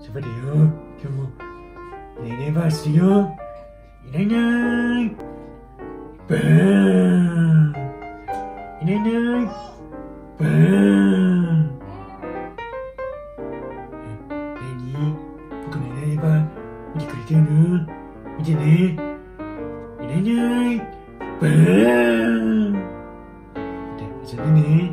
そばだよ。今日もいないいないばあするよ。いないいないばーん。いないいないばーん。なに僕のいないいないば見てくれてるの？見てね。いないいないばーん。また遊んでね。